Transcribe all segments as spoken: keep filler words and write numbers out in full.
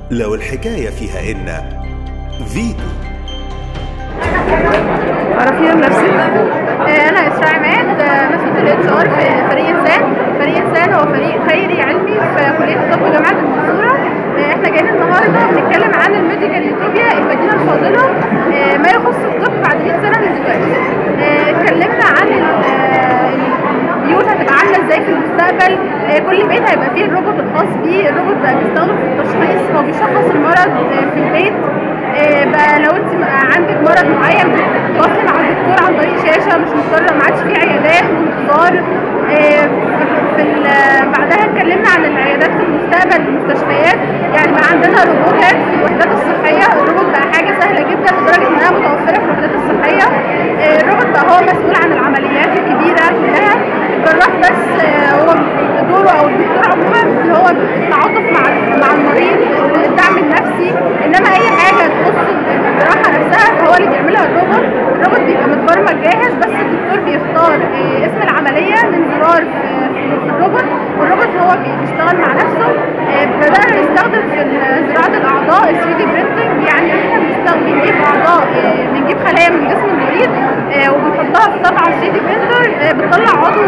لو الحكاية فيها إن فيتو. عرفينا بنفسك. انا اسراء عماد، مسؤولة الاتش ار في فريق انسان. فريق انسان هو فريق خيري علمي في كلية الطب جامعة المنصورة. احنا جايين النهارده بنتكلم عن الميديكال يوتوبيا، المدينة الفاضلة، ما يخص الطب بعد مئة سنة من دلوقتي. اتكلمنا عن البيوت هتبقى عاملة ازاي في المستقبل. كل بيت هيبقى فيه الروبوت الخاص بيه. الروبوت بقى بيستخدم في التشخيص، هو بيشخص المرض في البيت. بقى لو انت عندك مرض معين بتتواصلي مع الدكتور عن طريق شاشه، مش مضطره، ما عادش في عيادات وانتظار. في بعدها اتكلمنا عن العيادات في المستقبل، المستشفيات، يعني بقى عندنا روبوتات في الوحدات الصحيه. الروبوت بقى حاجه سهله جدا لدرجه انها متوفره في الوحدات الصحيه. الروبوت بقى هو مسؤول عن العمليات الكبيره كلها. الجراح بس هو دوره، او الدكتور عموما، اللي هو التعاطف مع مع المريض، الدعم النفسي. انما اي حاجه تخص الجراحه نفسها فهو اللي بيعملها الروبوت. الروبوت بيبقى متبرمج جاهز، بس الدكتور بيختار اسم العمليه من زرار في الروبوت، والروبوت هو بيشتغل مع نفسه. بدأنا نستخدم في زراعه الاعضاء ثري دي برينتنج، يعني احنا بنستخدم بنجيب اعضاء، بنجيب خلايا من جسم المريض وبنحطها في طبعه ثري دي برينتر، بتطلع عضو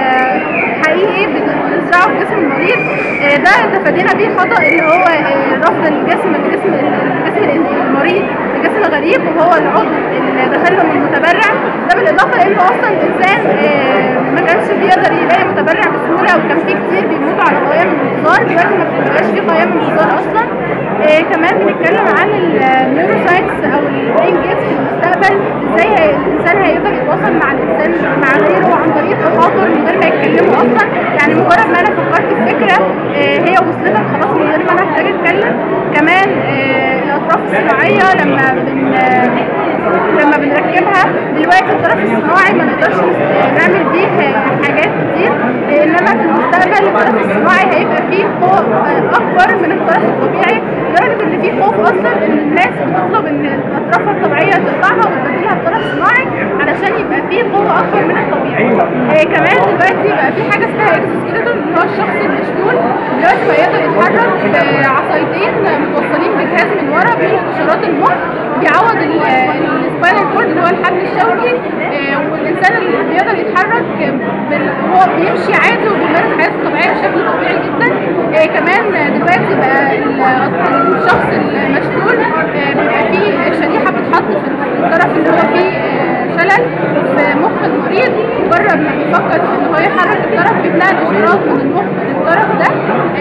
حقيقي بنزرعه في جسم المريض. ده تفادينا بيه خطأ اللي هو رفض الجسم الجسم الجسم المريض لجسم غريب، وهو العضو اللي داخله من المتبرع. ده بالاضافه لانه اصلا الانسان ما كانش بيقدر يلاقي متبرع بسهوله، وكان في كتير بيموتوا على قوائم الانتظار. دلوقتي ما بيبقاش في قوائم انتظار اصلا. كمان بنتكلم عن النيوروساينس او البرين جيتس في المستقبل، ازاي الانسان هيقدر يتواصل مع الانسان مع غيره عن طريق التخاطر من غير ما يتكلموا اصلا. يعني مجرد ما انا فكرت في فكره هي وصلتك خلاص من غير ما انا محتاجه اتكلم. كمان الاطراف الصناعيه لما بن لما بنركبها دلوقتي الطرف الصناعي ما نقدرش نعمل بيه حاجات كتير، انما في المستقبل الطرف الصناعي هيبقى فيه خوف اكبر من الطرف الطبيعي، لدرجه ان في خوف اصلا ان الناس بتطلب ان اطرافها الطبيعيه تقطعها وتبدلها بطرف صناعي علشان يبقى فيه قوه اكبر من الطبيعي. كمان دلوقتي بقى في حاجه اسمها اكسوسكيلتون، اللي هو الشخص المشلول دلوقتي بقى يقدر يتحرك بعصايتين متوصلين بجهاز من ورا بيلقط اشارات المخ، بيعوض السباينال كورد اللي هو الحبل الشوكي. والانسان اللي بيقدر يتحرك هو بيمشي عادي وبيمارس حياته الطبيعيه بشكل طبيعي جدا. كمان دلوقتي بقى الشخص المشلول بيبقى فيه شريحه بتتحط في الطرف اللي هو فيه شلل في مخ المريض. مجرد ما بيفكر في ان هو يحرك الطرف بيتنقل اشارات من المخ للطرف ده،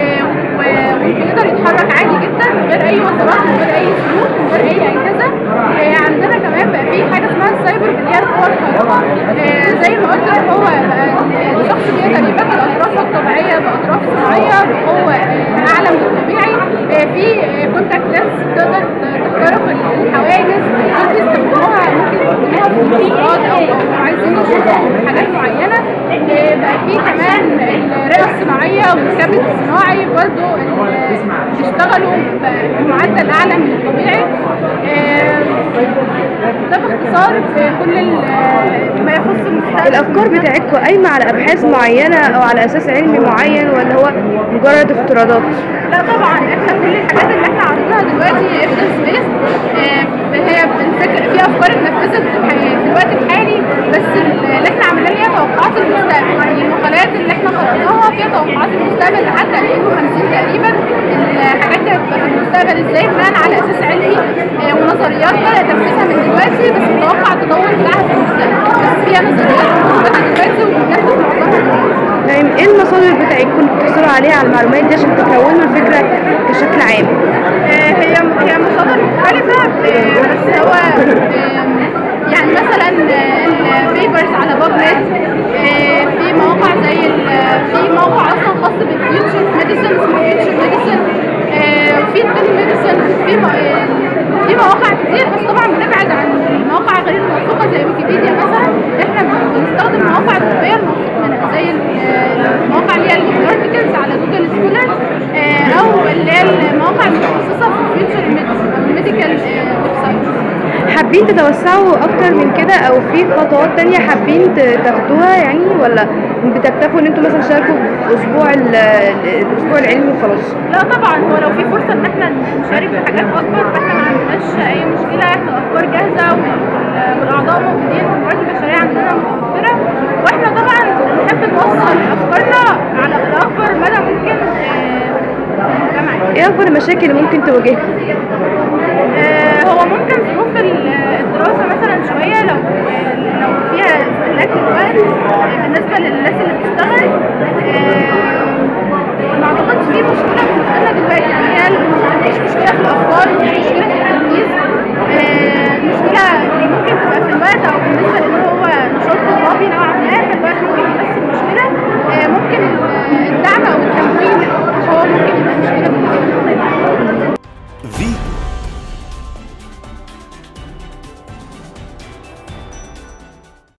وبيقدر يتحرك عادي جدا من غير اي وصلات، من غير اي سلوك، من غير اي اجهزه. عندنا كمان بقى في حاجه اسمها السايبر اللي هي القوه الخارقه. زي ما قلت لك، هو الشخص بيقدر يبدل اطرافه الطبيعيه باطراف صناعيه بقوه اعلى من الطبيعي. في كونتاكت لينس تقدر تخترق الحواجز، دول بيستخدموها ممكن يستخدموها في المنظارات او عايزين يشوفوا حاجات معينه. بقى في كمان الرئه الصناعيه والكبد الصناعي برضه بيشتغلوا بمعدل اعلى من الطبيعي. ده باختصار في كل ما يخص المستقبل. الافكار بتاعتكم قايمه على ابحاث معينه او على اساس علمي معين، ولا هو مجرد افتراضات؟ لا طبعا، احنا كل الحاجات اللي احنا عارضينها دلوقتي هي ايفيدنس بيست. هي بنفكر في افكار اتنفذت في الوقت الحالي، بس اللي احنا عملناه هي توقعات المستقبل. يعني المقالات اللي احنا قرأناها فيها توقعات المستقبل لحد ألفين وخمسين تقريبا. الحاجات دي هتبقى في المستقبل ازاي بناء على اساس علمي ونظريات بدأ تنفيذها من دلوقتي، بس متوقع التطور بتاعها في المستقبل. بس فيها نظريات موجودة دلوقتي وبننفذ معظمها. طيب ايه المصادر بتاعتكم بتحصلوا عليها على المعلومات دي عشان تكونوا الفكره بشكل عام؟ هي هي مصادر مختلفه، بس هو يعني مثلا البيبرز على بابنت، في مواقع زي في موقع اصلا خاص بالفيوتشر ميديسن اسمه فيوتشر ميديسن، وفي التل ميديسن، في في مواقع كتير. بس طبعا بنبعد عن المواقع غير الموثوقه زي ويكيبيديا مثلا. احنا بنستخدم مواقع طبيه الموثوق منها، زي المواقع اللي هي الارتكلز على جوجل سكولر، او اللي هي المواقع المتخصصه في الفيوتشر ميديسن او الميديكال ويب سايت. حابين تتوسعوا اكتر من كده، او في خطوات تانية حابين تاخدوها يعني، ولا بتكتفوا ان انتوا مثلا تشاركوا في اسبوع الاسبوع العلمي وخلاص؟ لا طبعا، هو لو في فرصه ان احنا نشارك في حاجات اكبر، فاحنا ما عندناش اي مشكله، احنا الافكار جاهزه والاعضاء موجودين والموارد البشريه عندنا متوفره، واحنا طبعا بنحب نوصل افكارنا على اكبر مدى ممكن في المجتمع. ايه اكبر المشاكل اللي ممكن تواجهها؟ هو ممكن ظروف الدراسه مثلا شويه، لو لو فيها استهلاك للوقت بالنسبه للناس اللي بتشتغل،